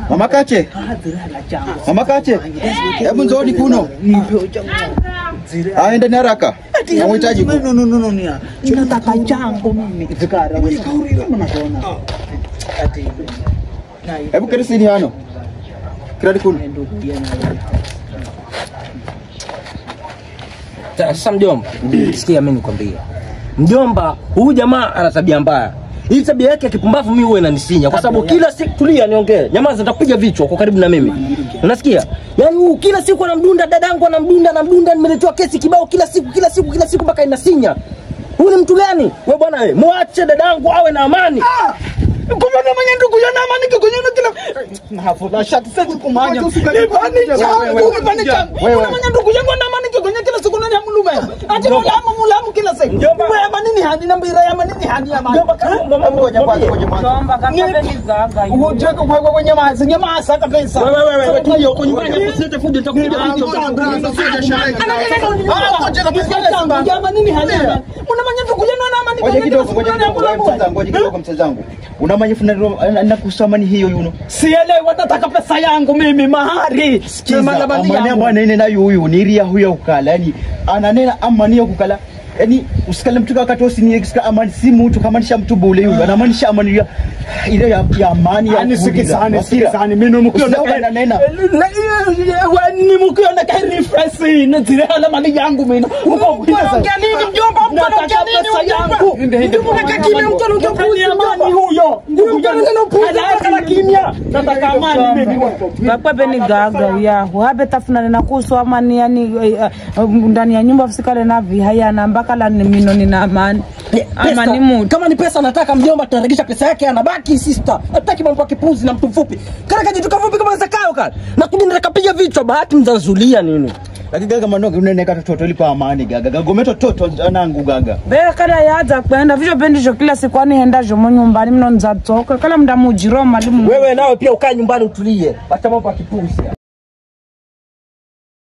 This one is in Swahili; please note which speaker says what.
Speaker 1: Mama Kache. Mama Kache. Hebu nzoni kuno. Aende ni haraka. Namhitaji.
Speaker 2: No nia. Ninataka changu mimi. Zikara wewe. Kauri mnaona. Ati.
Speaker 1: Hebu keresi ni hano. Kiradi kuno.
Speaker 3: Sasa mjomba, sikia mimi nikwambie. Mjomba, huyu jamaa ana tabia mbaya. Hii tabia yake ya kipumbavu mimi huwa inanisinya kwa sababu kila siku tulia niongee. Nyamaza nitakupiga vichwa kwa karibu na mimi. Unasikia? Yaani huyu kila siku anamdunda dadangu anamdunda nimeletewa kesi kibao kila siku mpaka inasinya. Huyu ni mtu gani? Wewe bwana wewe, muache dadangu awe na amani.
Speaker 2: Kumbe na mwenye ndugu yana amani kikonyana kila na hafula shati sasa kumanya. Wewe mwenye ndugu yangu na amani kikonyana kila siku nani amulume. Ati mulamu kila siku. Wewe amani ni hadi na mbira ya amani ni hadi ya amani.
Speaker 1: Ngoja kwanza.
Speaker 4: Jomba kaka ni gaga.
Speaker 2: Unataka kwa kwenye nyamaza kabisa.
Speaker 3: Wewe tulia huko nyumbani hapo sije fujo nitakupiga vichwa.
Speaker 2: Amani ni hadi. Una mwenye ndugu yana na amani
Speaker 1: Ngoja kidogo msazangu. Unamanya na kusamani hiyo yuno.
Speaker 2: Sielewi watataka pesa yangu mimi mahari.
Speaker 1: Amani bwana ine na huyu niria huyo ukala. Yaani ananena amani ya kukala. Yaani usikale mtu wakati usini extra amani si mtu kama nisha mtu bure yule. Anamaanisha amani ya ile ya amani ya
Speaker 2: sikizani mimi mkiona
Speaker 1: nena.
Speaker 2: Ni mkiona kai refresh na zile amani yangu mimi.
Speaker 4: Unaongea nini mjomba? Unaongea nini yangu? Unataka kimya mtu anakuja
Speaker 2: amani huyo. Ana kimya. Nataka amani mimi.
Speaker 4: Baba beni gaga ya. Habe tafuna na kuhusu amani yani ndani ya nyumba usikale na vihaya na mpaka la mino nina amani. Amani mtu.
Speaker 3: Kama ni pesa nataka mjomba tutaregesha pesa yake anabaki sister. Hataki mambo ya kipuzi na mtu mfupi. Kale kajitu kafupi kama zakao kale. Na kuja nitakapiga vichwa bahati mzazulia nini.
Speaker 1: Lakini gaga manoga uneneka toto lipa amani gaga. Gometo toto anangu gaga.
Speaker 4: Beka kada yaza kwenda visho pendisho kila siku ani henda jomo nyumbani mno nzatoka kala mda mujiro malimu.
Speaker 3: Wewe nawe pia ukae nyumbani utulie. Acha mambo ya kipuzi.